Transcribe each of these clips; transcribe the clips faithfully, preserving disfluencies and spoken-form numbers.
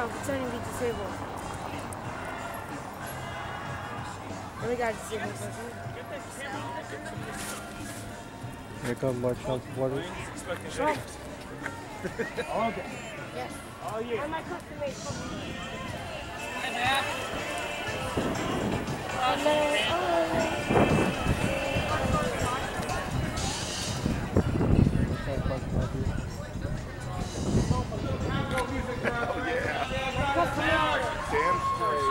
I'm pretending to be disabled. Then we got a disabled person. Here come more Trump supporters. Trump. Oh, okay. Yes. Oh, yeah. And my custom made company. Hi, Matt. And then, oh, Damn straight.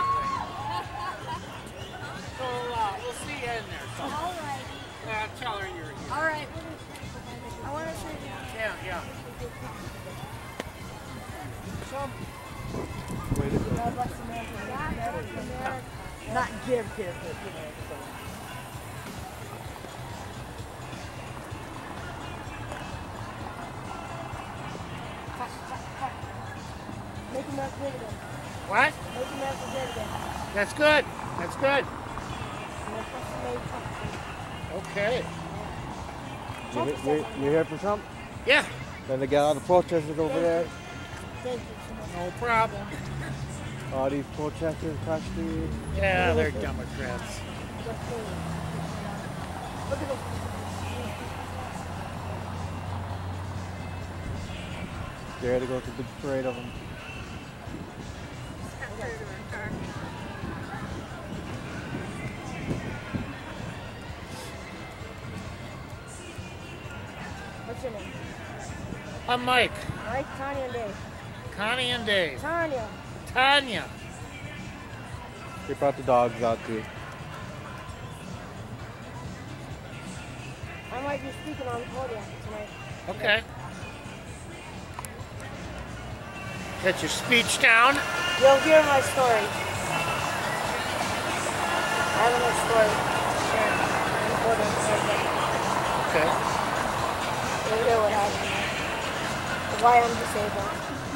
So, uh, we'll see you in there. So. all right. Uh, tell her you're here. All right. I want to show you. Yeah, yeah. Trump. Way to go. God bless America. God bless America. Not give, give, give, give. Make America great again. What? Make America great again. That's good. That's good. Okay. You, you, you here for Trump? Yeah. Then they got all the protesters over there. Thank you so much. No problem. All these protesters across the street. Yeah, they're Democrats. Look at this. Scared to go to the big parade of them. What's your name? I'm Mike. Mike, Tanya, and Dave. Connie and Dave. Tanya. Tanya. They brought the dogs out too. I might be speaking on the podium tonight. Okay. Get your speech down. You'll hear my story. I have a nice story to share on the podium tonight. Okay. You'll hear what happened. Why I'm disabled.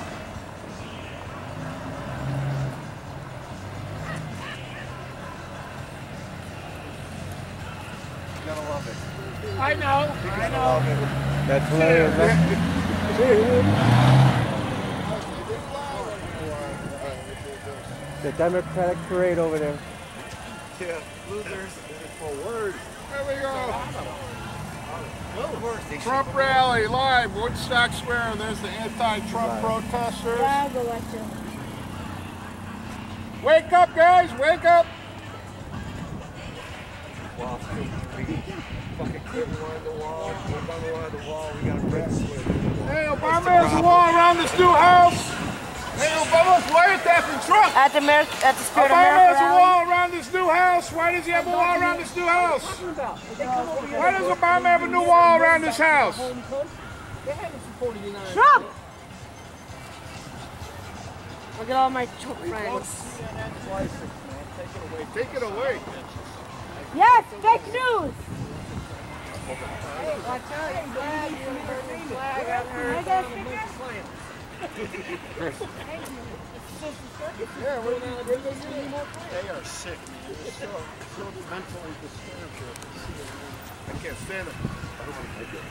You're gonna love it. I know. I know. That's hilarious. The Democratic parade over there. Yeah, losers. Oh, word. There we go. Trump rally live, Woodstock Square. There's the anti-Trump protesters. Yeah, I'll go let you. Wake up, guys! Wake up! Wow, we fucking couldn't run the wall. We run the wall. We got a red switch. Hey, Obama has a wall around this new house. Hey, Obama's right at that from Trump. At the, Amer at the Spirit Obama America has a rally. wall around this new house. Why does he have a wall around this new house? Why does Obama have a new wall around this house? Trump! Look at all my Trump friends. Take it away. Yes, fake news! Watch out. Flag. Flag on her. I got a sticker? Yeah, what do you think? They are sick, man. They're so, so mentally disturbed here. I can't stand it. I don't want to take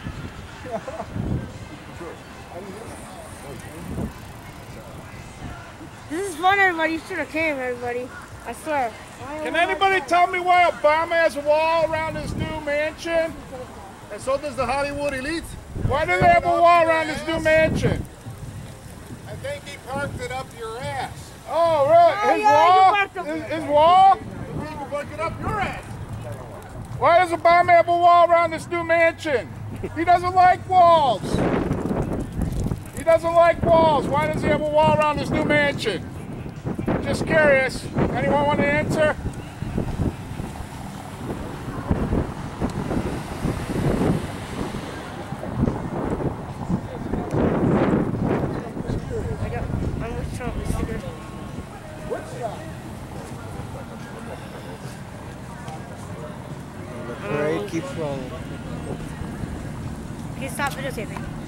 it. This is fun, everybody. You should have came, everybody. I swear. Can anybody tell me why Obama has a wall around his new mansion? And so does the Hollywood elite. Why do they have a wall around his new mansion? I think he parked it up your ass. Oh, really? Oh, his yeah, wall? you parked up- His, his wall? You parked it up your ass. Why does Obama have a wall around this new mansion? He doesn't like walls. He doesn't like walls. Why does he have a wall around his new mansion? Just curious. Anyone want to answer? I got, I'm with Trump, the sticker. The parade keeps rolling. Can you stop videotaping?